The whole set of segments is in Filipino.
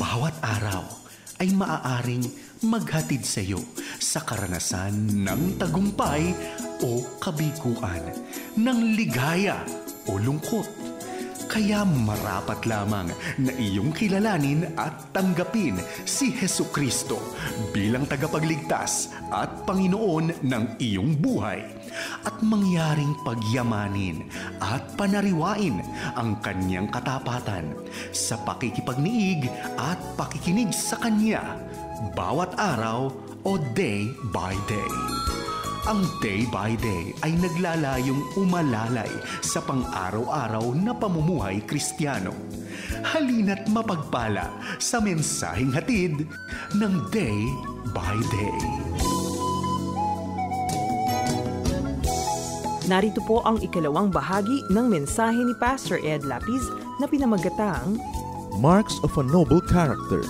bawat araw ay maaaring maghatid sa iyo sa karanasan ng tagumpay o kabiguan, ng ligaya o lungkot. Kaya marapat lamang na iyong kilalanin at tanggapin si Hesukristo bilang tagapagligtas at Panginoon ng iyong buhay at mangyaring pagyamanin at panariwain ang kanyang katapatan sa pakikipagniig at pakikinig sa kanya bawat araw o day by day. Ang Day by Day ay naglalayong umalalay sa pang-araw-araw na pamumuhay Kristiyano. Halina't mapagpala sa mensaheng hatid ng Day by Day. Narito po ang ikalawang bahagi ng mensahe ni Pastor Ed Lapiz na pinamagatang Marks of a Noble Character.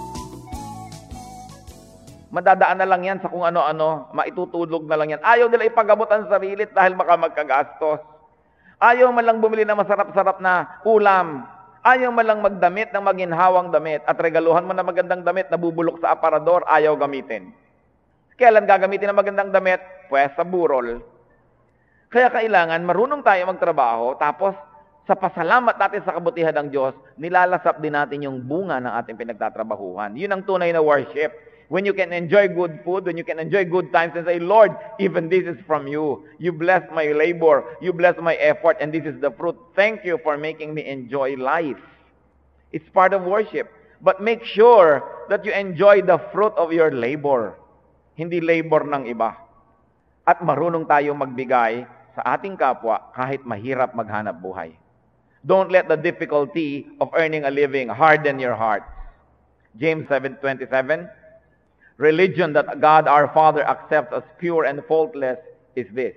Madadaan na lang yan sa kung ano-ano, maitutulog na lang yan. Ayaw nila ipagamot ang sarili dahil baka magkagastos. Ayaw man lang bumili ng masarap-sarap na ulam. Ayaw man lang magdamit ng maginhawang damit at regaluhan mo na magandang damit na bubulok sa aparador, ayaw gamitin. Kailan gagamitin ang magandang damit? Pues sa burol. Kaya kailangan marunong tayo magtrabaho, tapos sa pasalamat natin sa kabutihan ng Diyos, nilalasap din natin yung bunga ng ating pinagtatrabahuhan. Yun ang tunay na worship. When you can enjoy good food, when you can enjoy good times and say, Lord, even this is from you. You bless my labor, you bless my effort, and this is the fruit. Thank you for making me enjoy life. It's part of worship. But make sure that you enjoy the fruit of your labor. Hindi labor ng iba. At marunong tayong magbigay sa ating kapwa kahit mahirap maghanap buhay. Don't let the difficulty of earning a living harden your heart. James 7:27, religion that God our Father accepts as pure and faultless is this: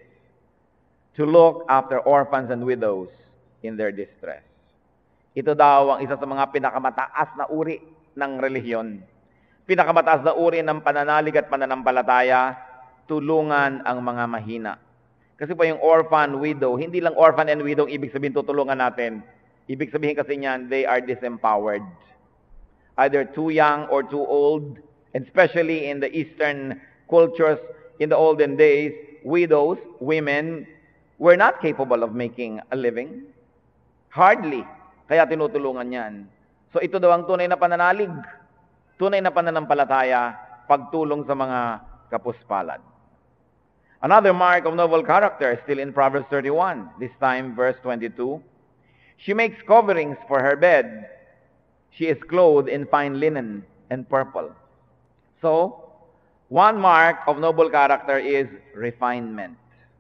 to look after orphans and widows in their distress. Ito daw ang isa sa mga pinakamataas na uri ng relihiyon. Pinakamataas na uri ng pananalig at pananampalataya, tulungan ang mga mahina. Kasi po yung orphan, widow, hindi lang orphan and widow ibig sabihin tutulungan natin. Ibig sabihin kasi niyan, they are disempowered. Either too young or too old. And especially in the Eastern cultures, in the olden days, widows, women, were not capable of making a living. Hardly. Kaya tinutulungan yan. So ito daw ang tunay na pananalig, tunay na pananampalataya, pagtulong sa mga kapuspalad. Another mark of noble character, still in Proverbs 31, this time verse 22. She makes coverings for her bed. She is clothed in fine linen and purple. So, one mark of noble character is refinement.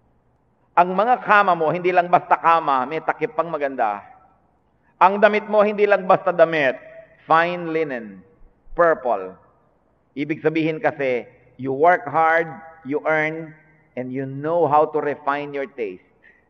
Ang mga kama mo, hindi lang basta kama, may takip pang maganda. Ang damit mo, hindi lang basta damit, fine linen, purple. Ibig sabihin kasi, you work hard, you earn, and you know how to refine your taste.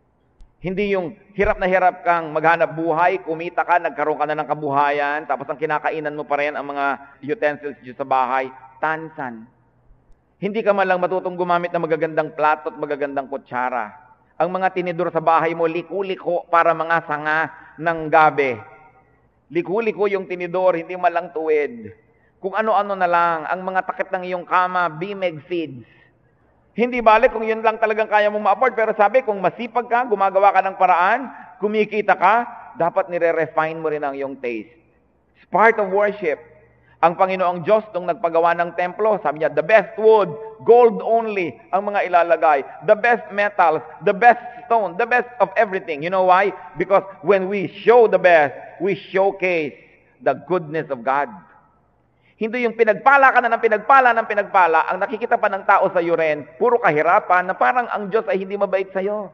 Hindi yung hirap na hirap kang maghanap buhay, kumita ka, nagkaroon ka na ng kabuhayan, tapos ang kinakainan mo pa rin ang mga utensils dito sa bahay, tansan. Hindi ka man lang matutong gumamit ng magagandang plato at magagandang kutsara. Ang mga tinidor sa bahay mo, liku-liko para mga sanga ng gabi. Liku-liko yung tinidor, hindi man lang tuwid. Kung ano-ano na lang, ang mga takip ng iyong kama, bimeg feeds. Hindi balik kung yun lang talagang kaya mong ma-afford, pero sabi, kung masipag ka, gumagawa ka ng paraan, kumikita ka, dapat nire-refine mo rin ang iyong taste. It's part of worship. Ang Panginoong Diyos, nung nagpagawa ng templo, sabi niya, the best wood, gold only, ang mga ilalagay. The best metals, the best stone, the best of everything. You know why? Because when we show the best, we showcase the goodness of God. Hindi yung pinagpala ka na ng pinagpala, ang nakikita pa ng tao sa iyo rin, puro kahirapan, na parang ang Diyos ay hindi mabait sa iyo.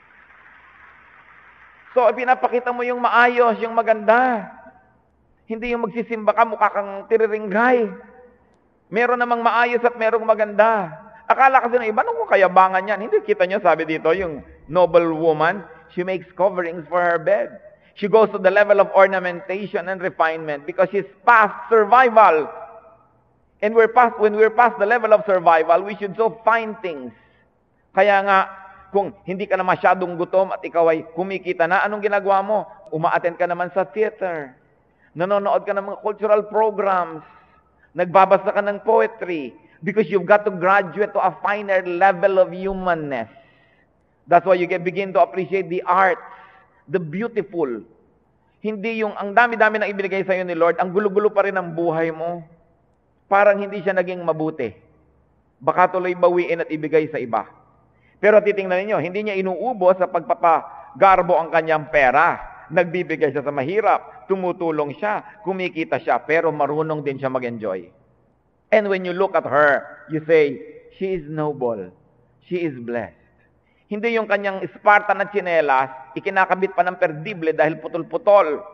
So, pinapakita mo yung maayos, yung maganda. Hindi yung magsisimba ka, mukha kang tiriringgay. Meron namang maayos at merong maganda. Akala kasi ng iba, ano kung kayabangan yan? Hindi, kita nyo, sabi dito, yung noble woman, she makes coverings for her bed. She goes to the level of ornamentation and refinement because she's past survival. And when we're past the level of survival, we should so find things. Kaya nga, kung hindi ka na masyadong gutom at ikaw ay kumikita na, anong ginagawa mo? Uma-attend ka naman sa theater. Nanonood ka ng mga cultural programs. Nagbabasa ka ng poetry. Because you've got to graduate to a finer level of humanness. That's why you can begin to appreciate the arts, the beautiful. Hindi yung ang dami-dami na ibinigay sa'yo ni Lord, ang gulo-gulo pa rin ang buhay mo. Parang hindi siya naging mabuti. Baka tuloy bawiin at ibigay sa iba. Pero titingnan ninyo, hindi niya inuubos sa pagpapagarbo ang kanyang pera. Nagbibigay siya sa mahirap, tumutulong siya, kumikita siya, pero marunong din siya mag-enjoy. And when you look at her, you say, she is noble. She is blessed. Hindi yung kanyang Spartan na tsinelas, ikinakabit pa ng perdible dahil putol-putol.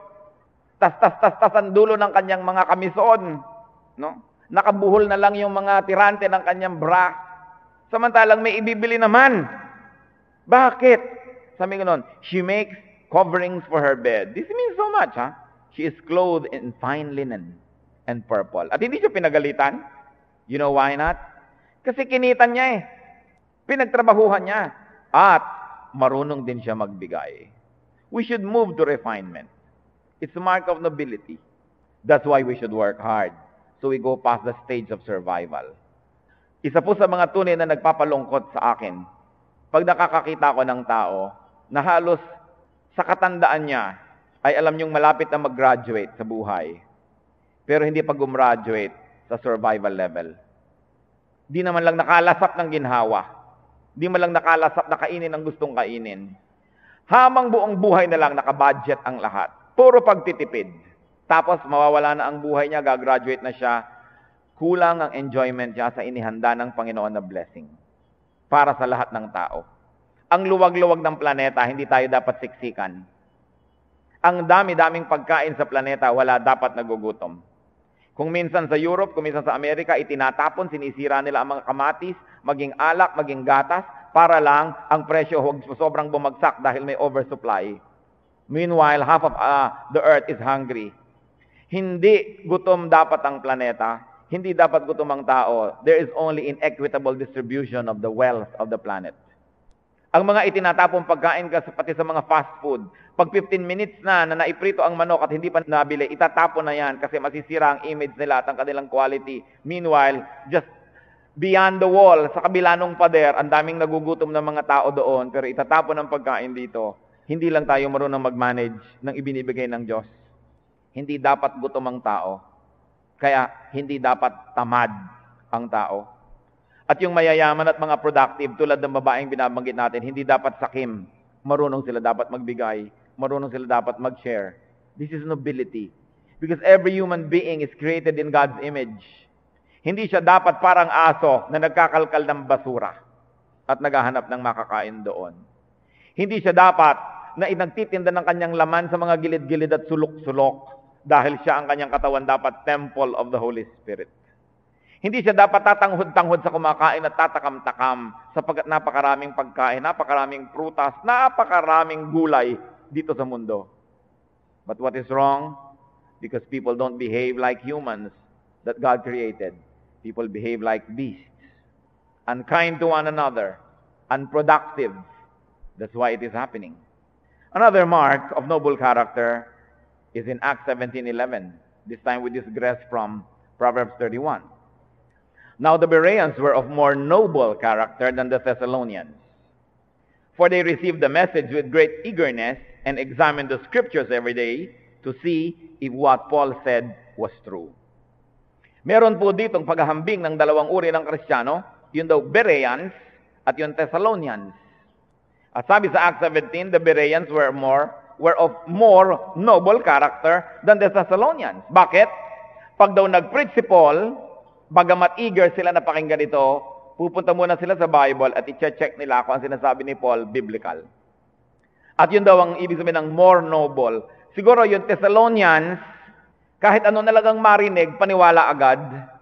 Tas ang dulo ng kanyang mga kamison. No? Nakabuhol na lang yung mga tirante ng kanyang bra. Samantalang may ibibili naman. Bakit? Sabi ko nun, she makes coverings for her bed. This means so much, ha? She is clothed in fine linen and purple. At hindi siya pinagalitan. You know why not? Kasi kinitan niya eh. Pinagtrabahuhan niya. At marunong din siya magbigay. We should move to refinement. It's a mark of nobility. That's why we should work hard. So we go past the stage of survival. Isa po sa mga tunay na nagpapalungkot sa akin, pag nakakakita ko ng tao na halos sa katandaan niya ay alam niyong malapit na mag-graduate sa buhay, pero hindi pa gumraduate sa survival level. Di naman lang nakalasap ng ginhawa. Di man lang nakalasap na kainin ang gustong kainin. Hamang buong buhay na lang nakabudget ang lahat. Puro pagtitipid. Tapos mawawala na ang buhay niya, gagraduate na siya. Kulang ang enjoyment niya sa inihanda ng Panginoon na blessing. Para sa lahat ng tao. Ang luwag-luwag ng planeta, hindi tayo dapat siksikan. Ang dami-daming pagkain sa planeta, wala dapat nagugutom. Kung minsan sa Europe, kung minsan sa Amerika, itinatapon, sinisira nila ang mga kamatis, maging alak, maging gatas, para lang ang presyo huwag sobrang bumagsak dahil may oversupply. Meanwhile, half of the earth is hungry. Hindi gutom dapat ang planeta. Hindi dapat gutom ang tao. There is only inequitable distribution of the wealth of the planet. Ang mga itinatapong pagkain pati sa mga fast food, pag 15 minutes na naiprito ang manok at hindi pa nabili, itatapon na yan kasi masisira ang image nila at ang kanilang quality. Meanwhile, just beyond the wall, sa kabila ng pader, ang daming nagugutom ng mga tao doon, pero itatapon ang pagkain dito. Hindi lang tayo marunong mag-manage ng ibinibigay ng Diyos. Hindi dapat gutom ang tao. Kaya hindi dapat tamad ang tao. At yung mayayaman at mga productive, tulad ng babaeng binabanggit natin, hindi dapat sakim. Marunong sila dapat magbigay. Marunong sila dapat mag-share. This is nobility. Because every human being is created in God's image. Hindi siya dapat parang aso na nagkakalkal ng basura at naghahanap ng makakain doon. Hindi siya dapat na nagtitinda ng kanyang laman sa mga gilid-gilid at sulok-sulok dahil siya ang kanyang katawan dapat temple of the Holy Spirit. Hindi siya dapat tatanghod-tanghod sa kumakain at tatakam-takam sapagkat napakaraming pagkain, napakaraming prutas, napakaraming gulay dito sa mundo. But what is wrong? Because people don't behave like humans that God created. People behave like beasts. Unkind to one another. Unproductive. That's why it is happening. Another mark of noble character is in Acts 17:11. This time we digress from Proverbs 31. Now the Bereans were of more noble character than the Thessalonians. For they received the message with great eagerness and examined the scriptures every day to see if what Paul said was true. Meron po ditong paghahambing ng dalawang uri ng Kristiyano, yun daw Bereans at yung Thessalonians. At sabi sa Acts 17, the Bereans were of more noble character than the Thessalonians. Bakit? Pag daw nag-preach si Paul, bagamat eager sila na pakinggan ito, pupunta muna sila sa Bible at i-check nila kung ang sinasabi ni Paul biblical. At yun daw ang ibig sabihin ng more noble. Siguro yung Thessalonians, kahit ano nalagang marinig, paniwala agad.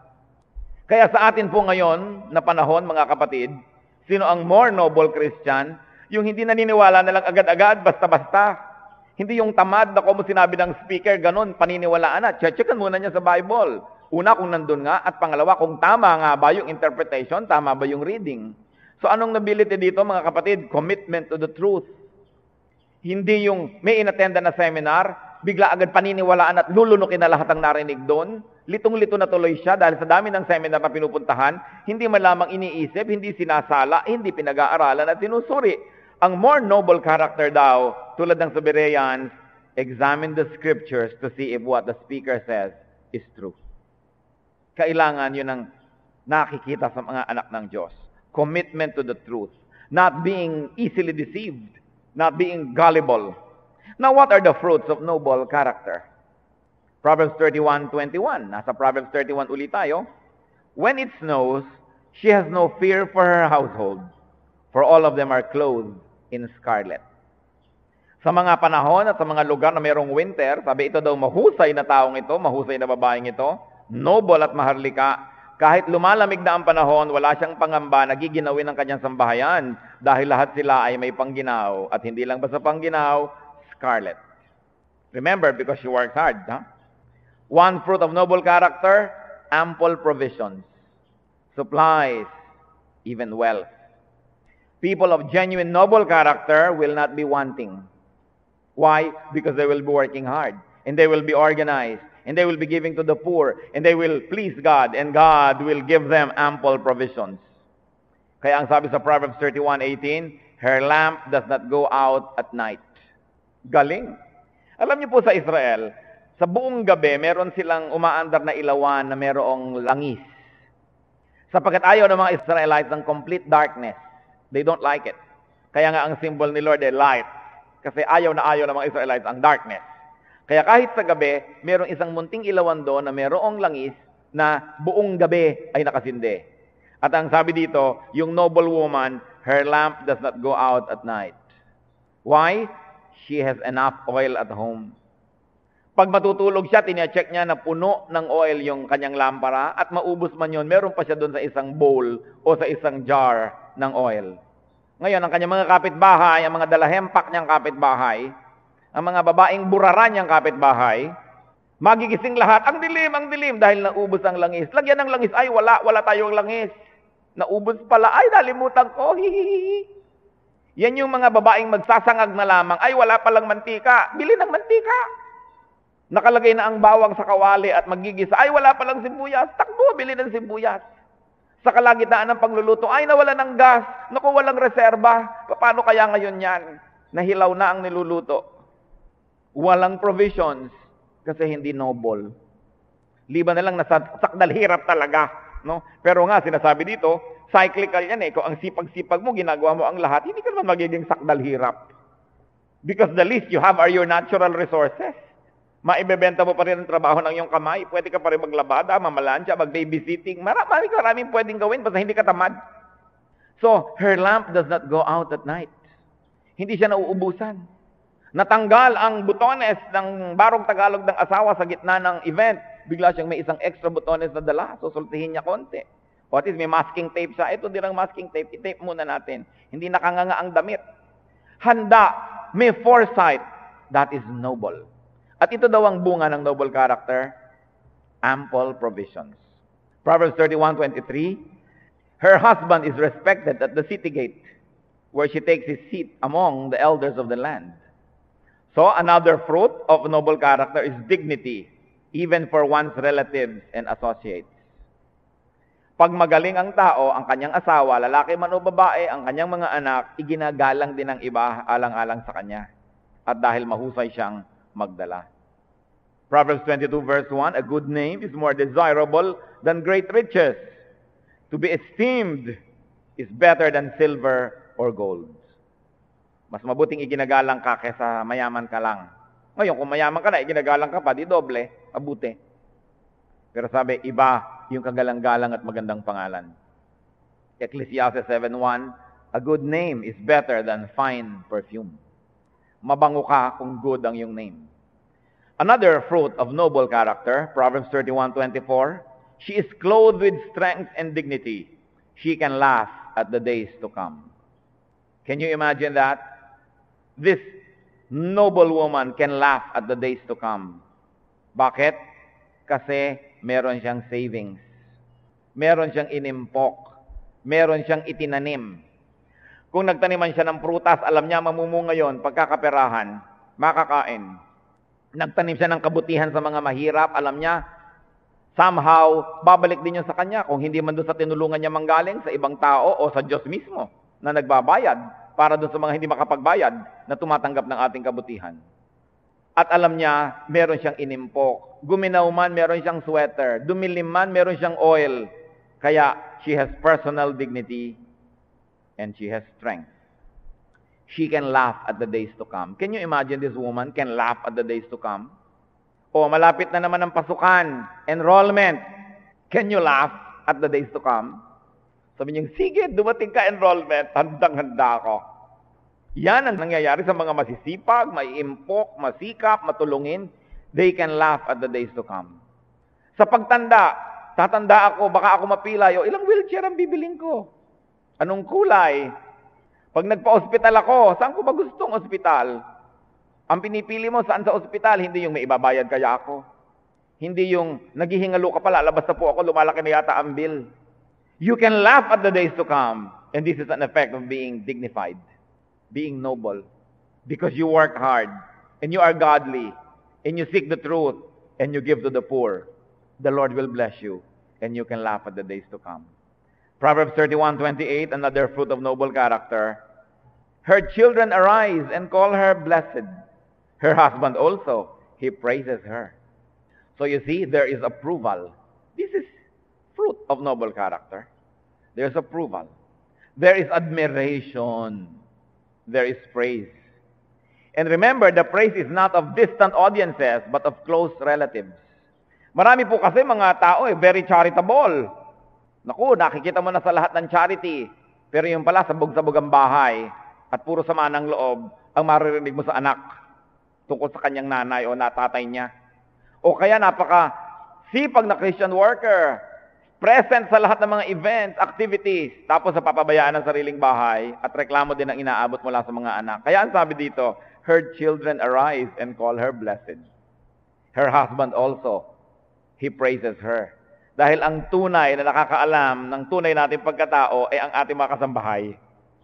Kaya sa atin po ngayon, na panahon, mga kapatid, sino ang more noble Christian? Yung hindi naniniwala na lang agad-agad, basta-basta. Hindi yung tamad na kung sinabi ng speaker, ganun, paniniwalaan na. Checkan muna niya sa Bible. Una, kung nandun nga, at pangalawa, kung tama nga ba yung interpretation, tama ba yung reading. So anong nobility dito, mga kapatid? Commitment to the truth. Hindi yung may inattenda na seminar, bigla agad paniniwalaan at lulunukin na lahat ang narinig doon. Litong-lito na tuloy siya dahil sa dami ng seminar na pinupuntahan, hindi man lamang iniisip, hindi sinasala, hindi pinag-aaralan at sinusuri. Ang more noble character daw, tulad ng sa Bereans, examine the scriptures to see if what the speaker says is true. Kailangan yun ang nakikita sa mga anak ng Diyos. Commitment to the truth. Not being easily deceived. Not being gullible. Now, what are the fruits of noble character? Proverbs 31:21. Nasa Proverbs 31 ulit tayo. When it snows, she has no fear for her household, for all of them are clothed in scarlet. Sa mga panahon at sa mga lugar na mayroong winter, sabi ito daw mahusay na taong ito, mahusay na babaeng ito, noble at maharlika. Kahit lumalamig na ang panahon, wala siyang pangamba, nagiginawin ang kanyang sambahayan dahil lahat sila ay may pangginaw at hindi lang basta pangginaw, scarlet. Remember, because she works hard. Huh? One fruit of noble character, ample provisions, supplies, even wealth. People of genuine noble character will not be wanting. Why? Because they will be working hard, and they will be organized, and they will be giving to the poor, and they will please God, and God will give them ample provisions. Kaya ang sabi sa Proverbs 31:18, her lamp does not go out at night. Galing. Alam niyo po sa Israel, sa buong gabi, meron silang umaandar na ilawan na merong langis. Sapagkat ayaw ng mga Israelites ng complete darkness. They don't like it. Kaya nga ang symbol ni Lord ay light. Kasi ayaw ng mga Israelites ang darkness. Kaya kahit sa gabi, merong isang munting ilawan doon na merong langis na buong gabi ay nakasindi. At ang sabi dito, yung noble woman, her lamp does not go out at night. Why? She has enough oil at home. Pag matutulog siya, tine-check niya na puno ng oil yung kanyang lampara at maubos man yun, meron pa siya doon sa isang bowl o sa isang jar ng oil. Ngayon, ang kanyang mga kapitbahay, ang mga dalahempak niyang kapitbahay, ang mga babaeng buraran niyang kapitbahay, magigising lahat, ang dilim, dahil naubos ang langis. Lagyan ng langis, ay wala tayong langis. Naubos pala, ay nalimutan ko, hihihi. Yan yung mga babaeng magsasangag na lamang, ay wala palang mantika, bili ng mantika. Nakalagay na ang bawang sa kawali at magigisa. Ay, wala palang sibuyas. Takbo, bili ng sibuyas. Sa kalagitnaan ng pagluluto, ay, nawala ng gas. Naku, walang reserba. Paano kaya ngayon yan? Nahilaw na ang niluluto. Walang provisions kasi hindi noble. Liban na lang nasa sakdal hirap talaga. No? Pero nga, sinasabi dito, cyclical yan eh. Kung ang sipag-sipag mo, ginagawa mo ang lahat, hindi ka naman magiging sakdal hirap. Because the least you have are your natural resources. Maibebenta mo pa rin ang trabaho ng iyong kamay. Pwede ka pa rin maglabada, mamalansya, mag-babysitting. Maraming pwedeng gawin basta hindi ka tamad. So, her lamp does not go out at night. Hindi siya nauubusan. Natanggal ang butones ng barong Tagalog ng asawa sa gitna ng event. Bigla siyang may isang extra butones na dala. So, sultihin niya konti. O at least may masking tape siya. Ito din ang masking tape. I-tape muna natin. Hindi nakanganga ang damit. Handa. May foresight. That is noble. At ito daw ang bunga ng noble character, ample provisions. Proverbs 31:23, her husband is respected at the city gate, where she takes his seat among the elders of the land. So, another fruit of noble character is dignity, even for one's relatives and associates. Pag magaling ang tao, ang kanyang asawa, lalaki man o babae, ang kanyang mga anak, iginagalang din ng iba alang-alang sa kanya. At dahil mahusay siyang magdala. Proverbs 22:1, a good name is more desirable than great riches. To be esteemed is better than silver or gold. Mas mabuting iginagalang ka kaysa mayaman ka lang. Ngayon, kung mayaman ka na, iginagalang ka pa, di doble, mabuti. Pero sabi, iba yung kagalang-galang at magandang pangalan. Ecclesiastes 7:1, a good name is better than fine perfume. Mabango ka kung good ang iyong name. Another fruit of noble character, Proverbs 31:24, she is clothed with strength and dignity. She can laugh at the days to come. Can you imagine that? This noble woman can laugh at the days to come. Bakit? Kasi meron siyang savings. Meron siyang inimpok. Meron siyang itinanim. Kung nagtaniman siya ng prutas, alam niya mamumunga yon, pagkakaperahan, makakain. Nagtanim siya ng kabutihan sa mga mahirap. Alam niya, somehow, babalik din yun sa kanya. Kung hindi man doon sa tinulungan niya manggaling, sa ibang tao o sa Diyos mismo na nagbabayad para doon sa mga hindi makapagbayad na tumatanggap ng ating kabutihan. At alam niya, meron siyang inimpok. Guminaw man, meron siyang sweater. Dumilim man, meron siyang oil. Kaya, she has personal dignity and she has strength. She can laugh at the days to come. Can you imagine this woman can laugh at the days to come? O, malapit na naman ang pasukan, enrollment. Can you laugh at the days to come? Sabi niya, sige, dumating ka enrollment, handang-handa ako. Yan ang nangyayari sa mga masisipag, maiimpok, masikap, matulungin. They can laugh at the days to come. Sa pagtanda, tatanda ako, baka ako mapilay, o ilang wheelchair ang bibiling ko? Anong kulay? Pag nagpa-ospital ako, saan ko ba gustong ospital? Ang pinipili mo saan sa ospital, hindi yung may ibabayad kaya ako. Hindi yung naghihingalo ka pala, labas na po ako, lumalaki na yata ang bill. You can laugh at the days to come. And this is an effect of being dignified, being noble. Because you work hard, and you are godly, and you seek the truth, and you give to the poor. The Lord will bless you, and you can laugh at the days to come. Proverbs 31:28, another fruit of noble character. Her children arise and call her blessed. Her husband also, he praises her. So you see, there is approval. This is fruit of noble character. There's approval. There is admiration. There is praise. And remember, the praise is not of distant audiences, but of close relatives. Marami po kasi mga tao very charitable. Naku, nakikita mo na sa lahat ng charity. Pero yung pala, sabog-sabog ang bahay. At puro sama ng loob ang maririnig mo sa anak tungkol sa kanyang nanay o natatay niya. O kaya napaka-sipag na Christian worker, present sa lahat ng mga events, activities, tapos sa papabayaan ng sariling bahay at reklamo din ang inaabot mula sa mga anak. Kaya ang sabi dito, her children arise and call her blessed. Her husband also, he praises her. Dahil ang tunay na nakakaalam ng tunay nating pagkatao ay ang ating mga kasambahay.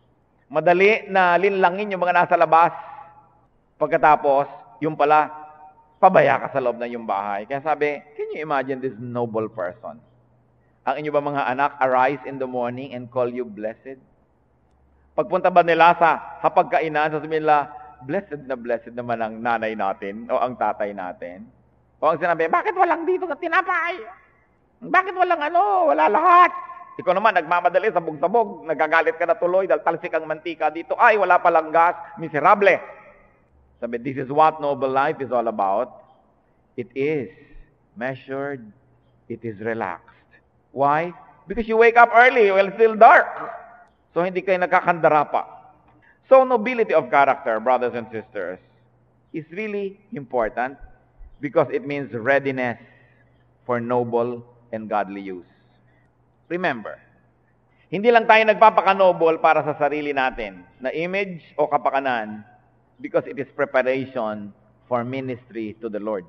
Madali na linlangin yung mga nasa labas. Pagkatapos, yung pala, pabaya ka sa loob ng yung bahay. Kaya sabi, can you imagine this noble person? Ang inyo ba mga anak, arise in the morning and call you blessed? Pagpunta ba nila sa hapagkainan, sasabihin nila, blessed naman ang nanay natin o ang tatay natin. O ang sinabi, bakit walang dito na tinapay? Bakit walang wala lahat? Ikaw naman, nagmamadali, sabog-sabog, nagagalit ka na tuloy dahil talsik ang mantika dito. Ay, wala palang gas, miserable. Sabi, this is what noble life is all about. It is measured, it is relaxed. Why? Because you wake up early while it's still dark. So, hindi kayo nagkakandara pa. So, nobility of character, brothers and sisters, is really important because it means readiness for noble and godly use. Remember, hindi lang tayo nagpapaka-noble para sa sarili natin na image o kapakanan because it is preparation for ministry to the Lord.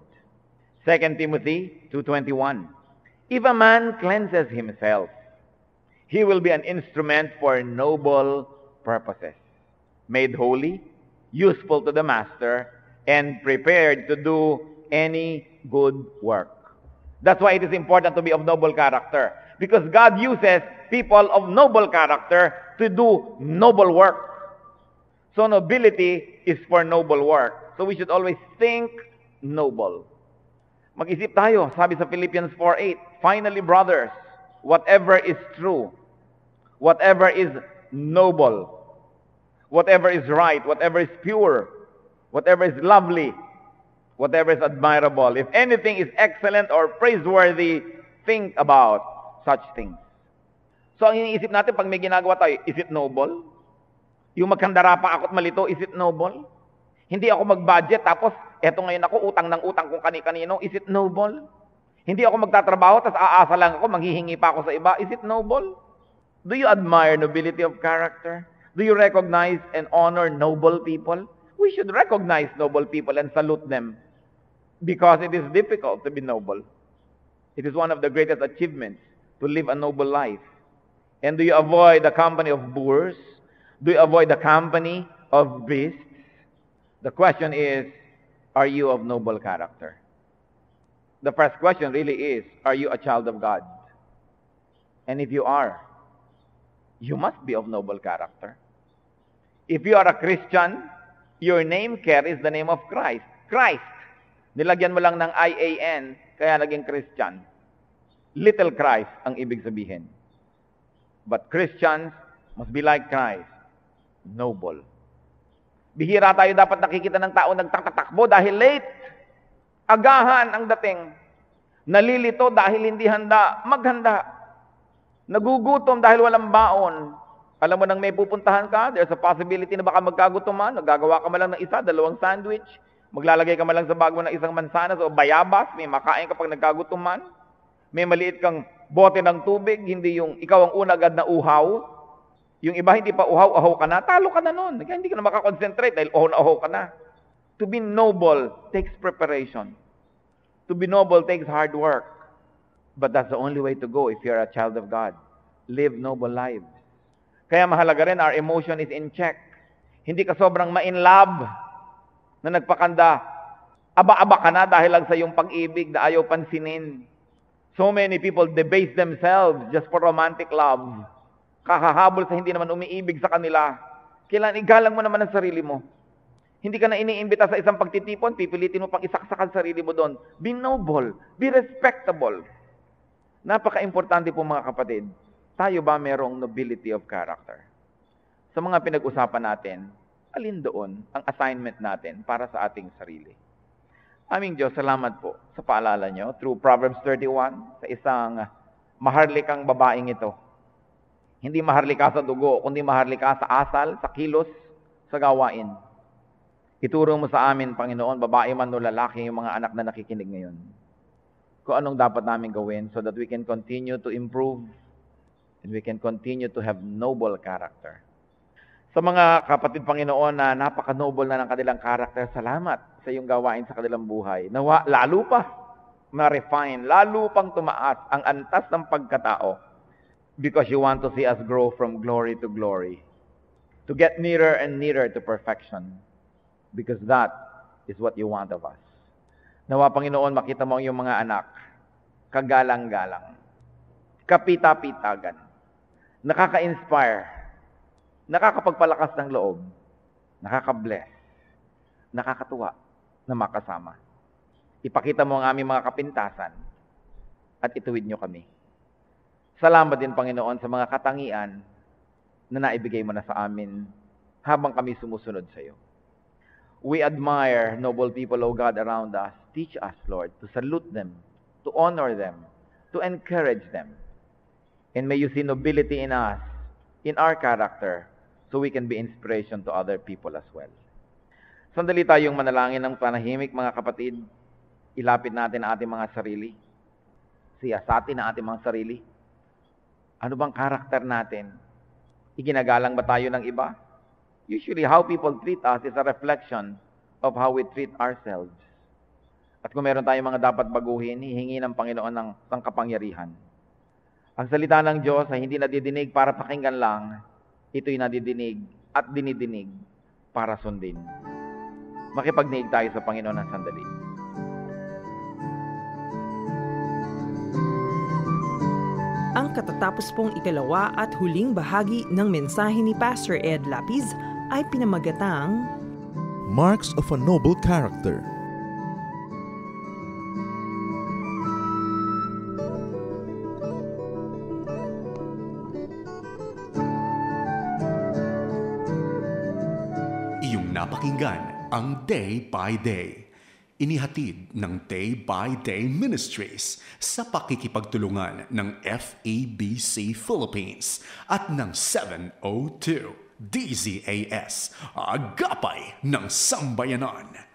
2 Timothy 2:21. If a man cleanses himself, he will be an instrument for noble purposes, made holy, useful to the master, and prepared to do any good work. That's why it is important to be of noble character. Because God uses people of noble character to do noble work. So nobility is for noble work. So we should always think noble. Mag-isip tayo, sabi sa Philippians 4:8, finally, brothers, whatever is true, whatever is noble, whatever is right, whatever is pure, whatever is lovely, whatever is admirable, if anything is excellent or praiseworthy, think about such things. So, ang iniisip natin, pag may ginagawa tayo, is it noble? Yung magkandara pa ako't malito, is it noble? Hindi ako mag-budget, tapos, eto ngayon ako, utang ng utang kung kani-kanino, is it noble? Hindi ako magtatrabaho, tapos aasa lang ako, manghihingi pa ako sa iba, is it noble? Do you admire nobility of character? Do you recognize and honor noble people? We should recognize noble people and salute them because it is difficult to be noble. It is one of the greatest achievements to live a noble life. And do you avoid the company of boors? Do you avoid the company of beasts? The question is, Are you of noble character? The first question really is, are you a child of God? And if you are, you must be of noble character. If you are a Christian, your name carries the name of Christ. Christ. Nilagyan mo lang ng IAN, kaya naging Christian. Little Christ ang ibig sabihin. But Christians must be like Christ. Noble. Bihira tayo dapat nakikita ng tao nagtatatakbo dahil late. Agahan ang dating. Nalilito dahil hindi handa, maghanda. Nagugutom dahil walang baon. Alam mo nang may pupuntahan ka, there's a possibility na baka magkagutuman, nagagawa ka man lang ng isa, dalawang sandwich, maglalagay ka man lang sa bag mo ng isang mansanas o bayabas, may makain kapag nagkagutuman, may maliit kang bote ng tubig, hindi yung ikaw ang una agad na uhaw, yung iba hindi pa uhaw, ahaw ka na, talo ka na nun. Kaya hindi ka na makakonsentrate dahil uhaw na uhaw ka na. To be noble takes preparation. To be noble takes hard work. But that's the only way to go if you're a child of God. Live noble lives. Kaya mahalaga rin, our emotion is in check. Hindi ka sobrang ma-in love na nagpakanda. Aba-aba ka na dahil lang sa iyong pag-ibig na ayaw pansinin. So many people debase themselves just for romantic love. Kakahabol sa hindi naman umiibig sa kanila. Kailangan igalang mo naman ang sarili mo. Hindi ka na iniimbita sa isang pagtitipon, pipilitin mo pang isaksakan sarili mo doon. Be noble. Be respectable. Napaka-importante po mga kapatid. Tayo ba merong nobility of character? Sa mga pinag-usapan natin, alin doon ang assignment natin para sa ating sarili? Aming Diyos, salamat po sa paalala nyo through Proverbs 31 sa isang maharlikang babaeng ito. Hindi maharlika sa dugo, kundi maharlika sa asal, sa kilos, sa gawain. Ituro mo sa amin, Panginoon, babae man o lalaki, yung mga anak na nakikinig ngayon. Kung anong dapat namin gawin so that we can continue to improve and we can continue to have noble character. Sa mga kapatid, Panginoon, na napaka-noble na ng kanilang character, salamat sa iyong gawain sa kanilang buhay. Nawa, lalo pa ma-refine, lalo pang tumaas ang antas ng pagkatao because you want to see us grow from glory to glory, to get nearer and nearer to perfection because that is what you want of us. Nawa, Panginoon, makita mo ang iyong mga anak, kagalang-galang, kapita-pitagan, nakaka-inspire, nakakapagpalakas ng loob, nakaka-bless, nakakatuwa na makasama. Ipakita mo ang aming mga kapintasan at ituwid niyo kami. Salamat din, Panginoon, sa mga katangian na naibigay mo na sa amin habang kami sumusunod sa iyo. We admire noble people, O God, around us. Teach us, Lord, to salute them, to honor them, to encourage them. And may you see nobility in us, in our character, so we can be inspiration to other people as well. Sandali tayong manalangin ng panahimik, mga kapatid. Ilapit natin ang ating mga sarili. Siyasatin ang ating mga sarili. Ano bang karakter natin? Iginagalang ba tayo ng iba? Usually, how people treat us is a reflection of how we treat ourselves. At kung meron tayong mga dapat baguhin, hihingi ng Panginoon ng kapangyarihan. Ang salita ng Diyos ay hindi nadidinig para pakinggan lang, ito'y nadidinig at dinidinig para sundin. Makipagniig tayo sa Panginoon ng sandali. Ang katatapos pong ikalawa at huling bahagi ng mensahe ni Pastor Ed Lapiz ay pinamagatang Marks of a Noble Character. Iyong napakinggan ang Day by Day. Inihatid ng Day by Day Ministries sa pakikipagtulungan ng FEBC Philippines at ng 702 DZAS, Agapay ng Sambayanan.